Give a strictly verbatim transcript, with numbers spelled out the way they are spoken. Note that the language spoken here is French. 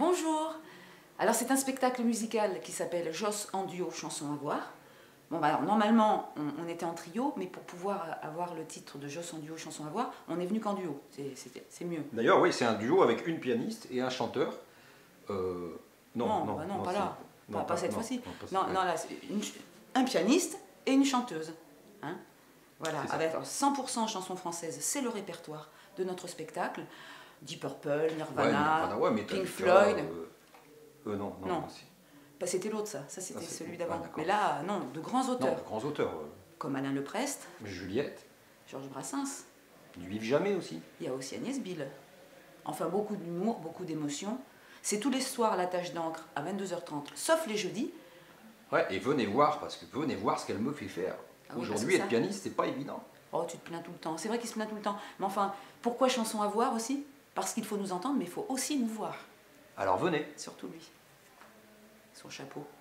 Bonjour. Alors c'est un spectacle musical qui s'appelle Josse en duo, chanson à voir. Bon, bah, alors, normalement, on, on était en trio, mais pour pouvoir avoir le titre de Josse en duo, chanson à voir, on est venu qu'en duo. C'est mieux. D'ailleurs, oui, c'est un duo avec une pianiste et un chanteur. Euh, non, non, non, bah non, non, pas là. non, pas, pas, pas cette fois-ci. Non, non, non, là, c'est un pianiste et une chanteuse. Hein, voilà, avec cent pour cent chansons françaises, c'est le répertoire de notre spectacle. Deep Purple, Nirvana, ouais, Nirvana ouais, mais Pink Floyd. Floyd. Euh, euh, non, non. non. Bah, c'était l'autre, ça. Ça, c'était celui d'avant. Ah, mais là, non, de grands auteurs. Non, de grands auteurs. Euh... Comme Alain Leprest. Juliette. Georges Brassens. Du Vivre Jamais aussi. Il y a aussi Agnès Bill. Enfin, beaucoup d'humour, beaucoup d'émotions. C'est tous les soirs à la tâche d'encre à vingt-deux heures trente, sauf les jeudis. Ouais, et venez voir, parce que venez voir ce qu'elle me fait faire. Ah oui, aujourd'hui, être ça... pianiste, c'est pas évident. Oh, tu te plains tout le temps. C'est vrai qu'il se plaint tout le temps. Mais enfin, pourquoi chanson à voir aussi? Parce qu'il faut nous entendre, mais il faut aussi nous voir. Alors venez. Surtout lui. Son chapeau.